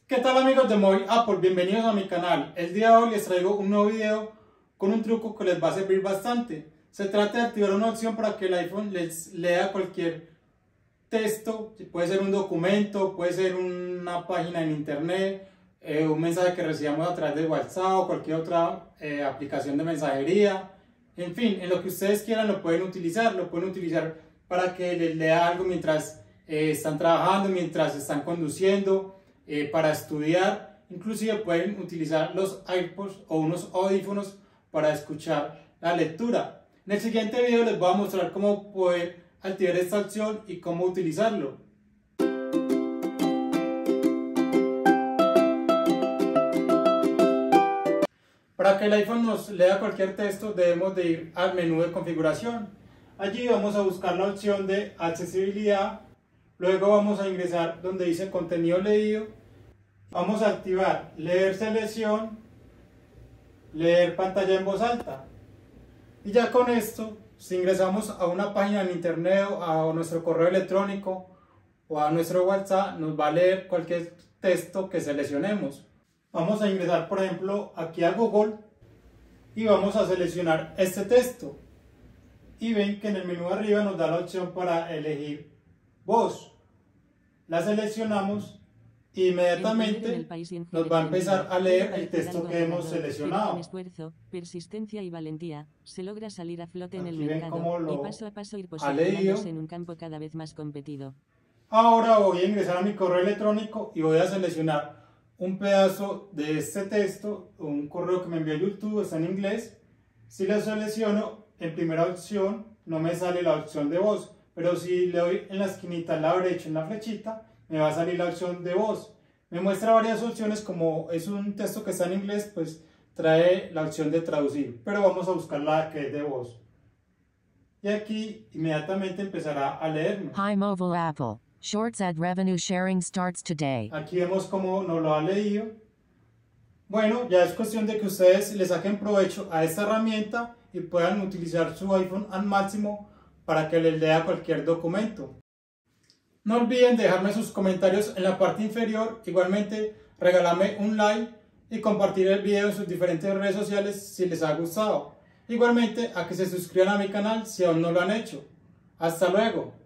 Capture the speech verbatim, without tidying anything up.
¿Qué tal amigos de Móvil Apple? Bienvenidos a mi canal. El día de hoy les traigo un nuevo video con un truco que les va a servir bastante. Se trata de activar una opción para que el iPhone les lea cualquier texto. Puede ser un documento, puede ser una página en internet, eh, un mensaje que recibamos a través de WhatsApp o cualquier otra eh, aplicación de mensajería. En fin, en lo que ustedes quieran lo pueden utilizar. Lo pueden utilizar para que les lea algo mientras eh, están trabajando, mientras están conduciendo. Eh, para estudiar, inclusive pueden utilizar los AirPods o unos audífonos para escuchar la lectura. En el siguiente video les voy a mostrar cómo poder activar esta opción y cómo utilizarlo. Para que el iPhone nos lea cualquier texto debemos de ir al menú de configuración. Allí vamos a buscar la opción de accesibilidad. Luego vamos a ingresar donde dice contenido leído. Vamos a activar leer selección, leer pantalla en voz alta. Y ya con esto, si ingresamos a una página en internet o a nuestro correo electrónico o a nuestro WhatsApp, nos va a leer cualquier texto que seleccionemos. Vamos a ingresar, por ejemplo, aquí a Google y vamos a seleccionar este texto. Y ven que en el menú arriba nos da la opción para elegir voz. La seleccionamos e inmediatamente nos va a empezar a leer el texto que hemos seleccionado. Con esfuerzo, persistencia y valentía, se logra salir a flote en el Aquí ven mercado cómo lo y paso a paso ir ha leído. posicionándose en un campo cada vez más competido. Ahora voy a ingresar a mi correo electrónico y voy a seleccionar un pedazo de este texto, un correo que me envió YouTube, está en inglés. Si lo selecciono, en primera opción no me sale la opción de voz, pero si le doy en la esquinita al lado derecho en la flechita, me va a salir la opción de voz. Me muestra varias opciones, como es un texto que está en inglés, pues trae la opción de traducir, pero vamos a buscar la que es de voz. Y aquí inmediatamente empezará a leerme. Hi Mobile Apple. Shorts ad revenue sharing starts today. Aquí vemos cómo nos lo ha leído. Bueno, ya es cuestión de que ustedes le saquen provecho a esta herramienta y puedan utilizar su iPhone al máximo para que les lea cualquier documento. No olviden dejarme sus comentarios en la parte inferior, igualmente regalarme un like y compartir el video en sus diferentes redes sociales si les ha gustado. Igualmente a que se suscriban a mi canal si aún no lo han hecho. Hasta luego.